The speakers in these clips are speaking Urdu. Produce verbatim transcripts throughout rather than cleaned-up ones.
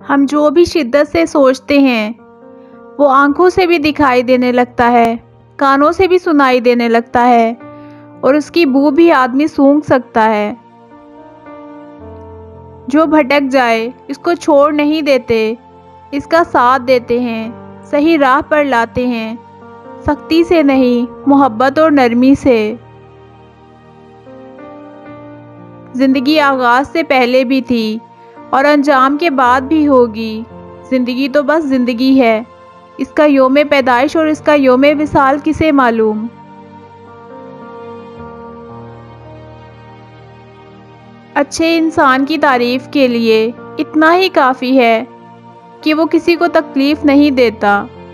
ہم جو بھی شدت سے سوچتے ہیں وہ آنکھوں سے بھی دکھائی دینے لگتا ہے، کانوں سے بھی سنائی دینے لگتا ہے، اور اس کی بو بھی آدمی سونگھ سکتا ہے۔ جو بھٹک جائے اس کو چھوڑ نہیں دیتے، اس کا ساتھ دیتے ہیں، صحیح راہ پر لاتے ہیں، سختی سے نہیں، محبت اور نرمی سے۔ زندگی آغاز سے پہلے بھی تھی اور انجام کے بعد بھی ہوگی۔ زندگی تو بس زندگی ہے، اس کا یوم پیدائش اور اس کا یوم وصال کسے معلوم۔ اچھے انسان کی تعریف کے لیے اتنا ہی کافی ہے کہ وہ کسی کو تکلیف نہیں دیتا۔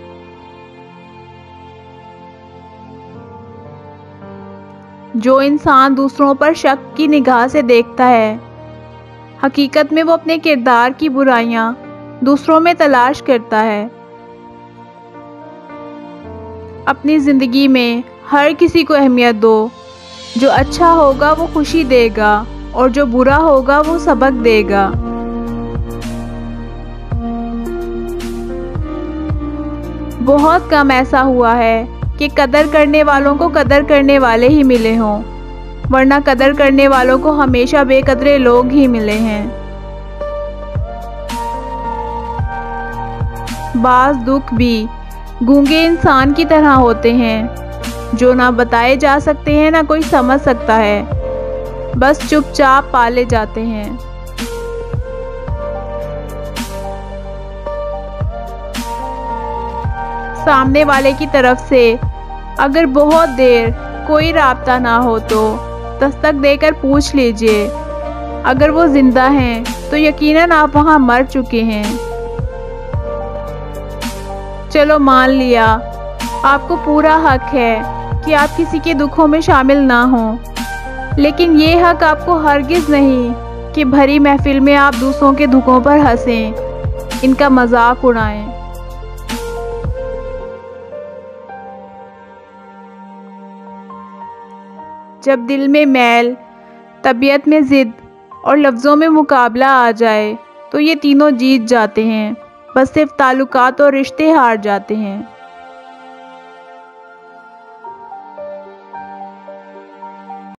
جو انسان دوسروں پر شک کی نگاہ سے دیکھتا ہے، حقیقت میں وہ اپنے کردار کی برائیاں دوسروں میں تلاش کرتا ہے۔ اپنی زندگی میں ہر کسی کو اہمیت دو، جو اچھا ہوگا وہ خوشی دے گا اور جو برا ہوگا وہ سبق دے گا۔ بہت کم ایسا ہوا ہے کہ قدر کرنے والوں کو قدر کرنے والے ہی ملے ہوں، ورنہ قدر کرنے والوں کو ہمیشہ بے قدرے لوگ ہی ملے ہیں۔ بعض دکھ بھی گونگے انسان کی طرح ہوتے ہیں، جو نہ بتائے جا سکتے ہیں نہ کوئی سمجھ سکتا ہے، بس چپ چاپ پالے جاتے ہیں۔ سامنے والے کی طرف سے اگر بہت دیر کوئی رابطہ نہ ہو تو دستک دے کر پوچھ لیجئے، اگر وہ زندہ ہیں تو یقیناً آپ وہاں مر چکے ہیں۔ چلو مان لیا، آپ کو پورا حق ہے کہ آپ کسی کے دکھوں میں شامل نہ ہوں، لیکن یہ حق آپ کو ہرگز نہیں کہ بھری محفل میں آپ دوسروں کے دکھوں پر ہنسیں، ان کا مذاق اڑائیں۔ جب دل میں میل، طبیعت میں ضد اور لفظوں میں مقابلہ آ جائے تو یہ تینوں جیت جاتے ہیں، بس صرف تعلقات اور رشتے ہار جاتے ہیں۔